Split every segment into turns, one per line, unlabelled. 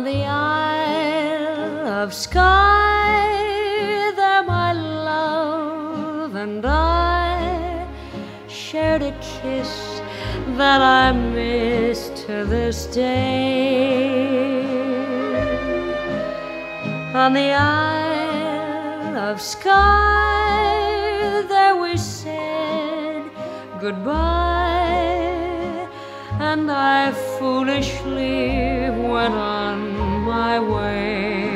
On the Isle of Skye, there my love and I shared a kiss that I miss to this day. On the Isle of Skye, there we said goodbye, and I foolishly went on my way.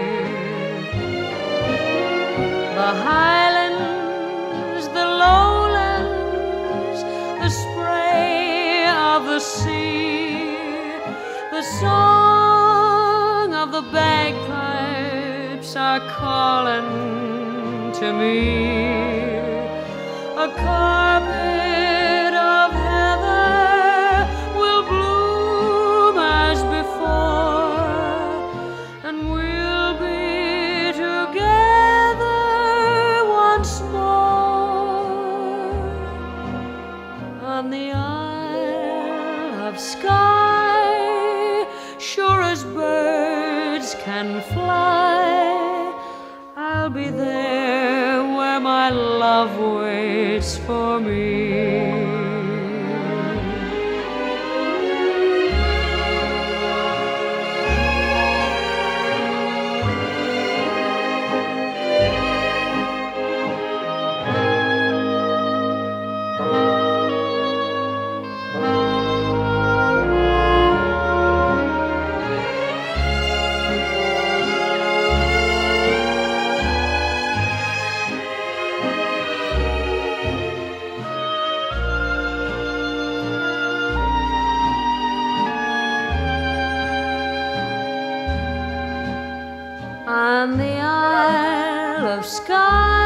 The highlands, the lowlands, the spray of the sea, the song of the bagpipes are calling to me. A carpet of heather will bloom as before, and we'll be together once more. On the Isle of Skye, sure as birds can fly, I'll be there where my love waits for me. On the Isle of Skye,